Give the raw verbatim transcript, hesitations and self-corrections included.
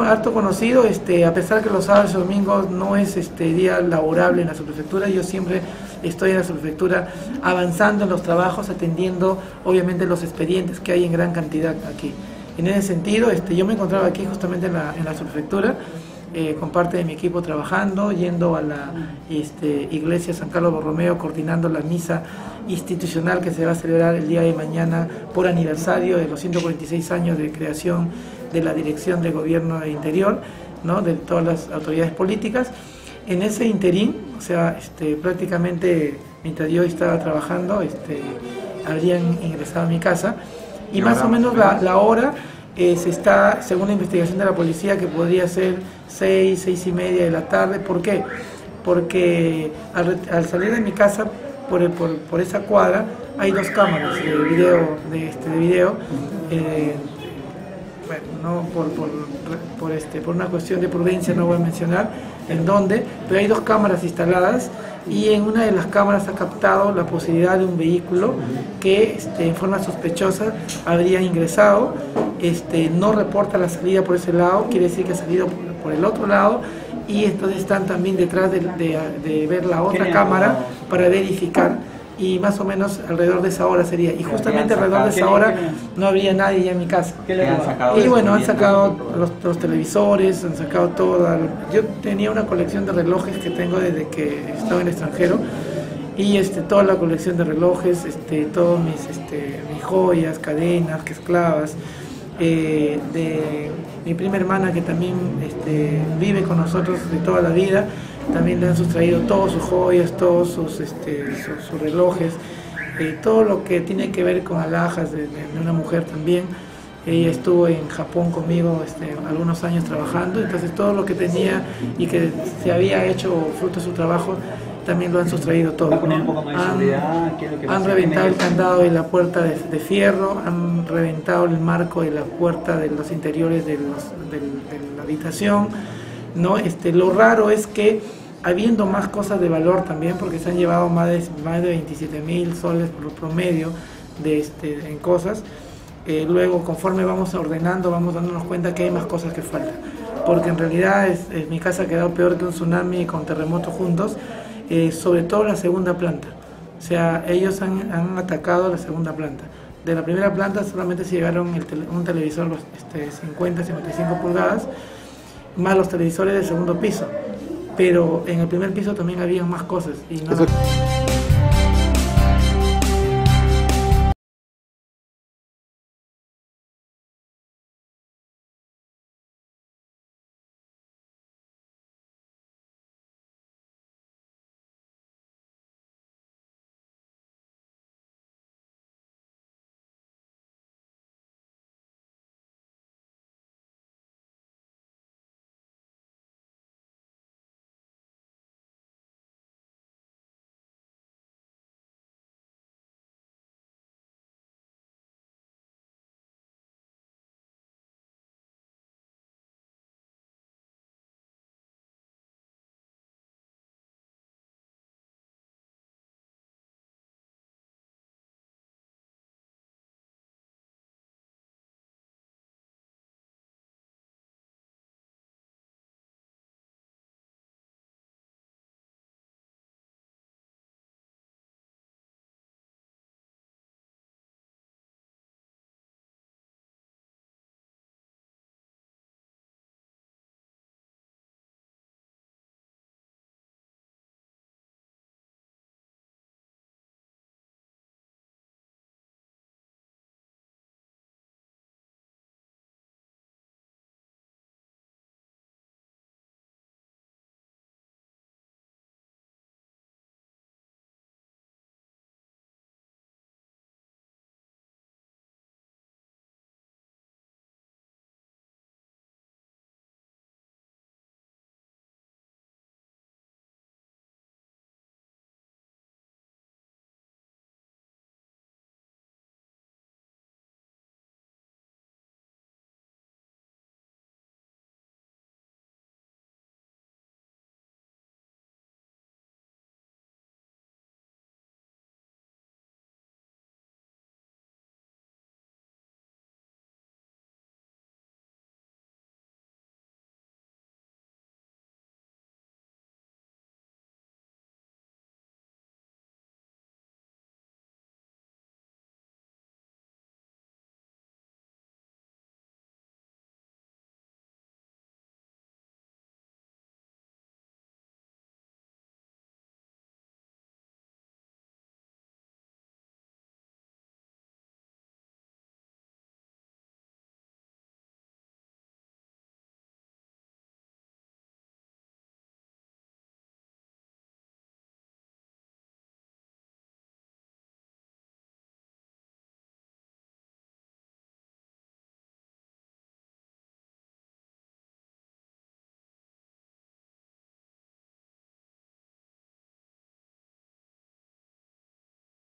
harto conocido, este, a pesar que los sábados y domingos no es este día laborable en la subprefectura, yo siempre estoy en la subprefectura avanzando en los trabajos, atendiendo obviamente los expedientes que hay en gran cantidad aquí. En ese sentido, este, yo me encontraba aquí justamente en la, en la subprefectura, eh, con parte de mi equipo trabajando, yendo a la este, iglesia San Carlos Borromeo, coordinando la misa institucional que se va a celebrar el día de mañana por aniversario de los ciento cuarenta y seis años de creación de la Dirección de Gobierno de Interior, ¿no?, de todas las autoridades políticas. En ese interín, o sea, este, prácticamente mientras yo estaba trabajando, este, habrían ingresado a mi casa y más o menos la, la hora eh, se está, según la investigación de la policía, que podría ser seis, seis y media de la tarde. ¿Por qué? Porque al, al salir de mi casa por, el, por, por esa cuadra hay dos cámaras de video, de, este, de video eh, bueno, no por, por, por, este, por una cuestión de prudencia no voy a mencionar en dónde, pero hay dos cámaras instaladas y en una de las cámaras ha captado la posibilidad de un vehículo que este, en forma sospechosa habría ingresado, este, no reporta la salida por ese lado, quiere decir que ha salido por, por el otro lado, y entonces están también detrás de, de, de ver la otra cámara para verificar, y más o menos alrededor de esa hora sería, y justamente alrededor de esa hora no habría nadie ya en mi casa. Y bueno, han sacado los, los televisores, han sacado toda, yo tenía una colección de relojes que tengo desde que estaba en el extranjero, y este, toda la colección de relojes, este, todas mis, este, mis joyas, cadenas, que esclavas, eh, de mi prima hermana que también este, vive con nosotros de toda la vida. También le han sustraído todas sus joyas, todos sus, este, sus, sus relojes, eh, todo lo que tiene que ver con alhajas de, de, de una mujer también. Ella estuvo en Japón conmigo este, algunos años trabajando, entonces todo lo que tenía y que se había hecho fruto de su trabajo, también lo han sustraído todo. Han, han reventado el candado de la puerta de, de fierro, han reventado el marco de la puerta de los interiores de, los, de, de la habitación, ¿no? Este, lo raro es que habiendo más cosas de valor también, porque se han llevado más de, más de veintisiete mil soles por promedio de, este, en cosas, eh, luego conforme vamos ordenando vamos dándonos cuenta que hay más cosas que faltan, porque en realidad es, es, mi casa ha quedado peor que un tsunami con terremotos juntos, eh, sobre todo la segunda planta. O sea, ellos han, han atacado la segunda planta. De la primera planta solamente se llegaron el tele, un televisor este, cincuenta a cincuenta y cinco pulgadas, más los televisores del segundo piso, pero en el primer piso también había más cosas y no...